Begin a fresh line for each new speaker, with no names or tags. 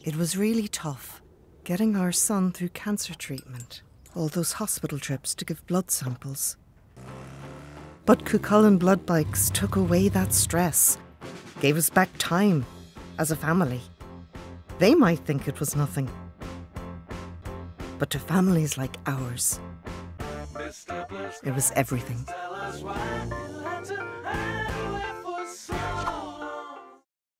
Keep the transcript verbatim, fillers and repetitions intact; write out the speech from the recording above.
It was really tough, getting our son through cancer treatment, all those hospital trips to give blood samples. But Cú Chulainn Blood Bikes took away that stress, gave us back time as a family. They might think it was nothing, but to families like ours, it was everything.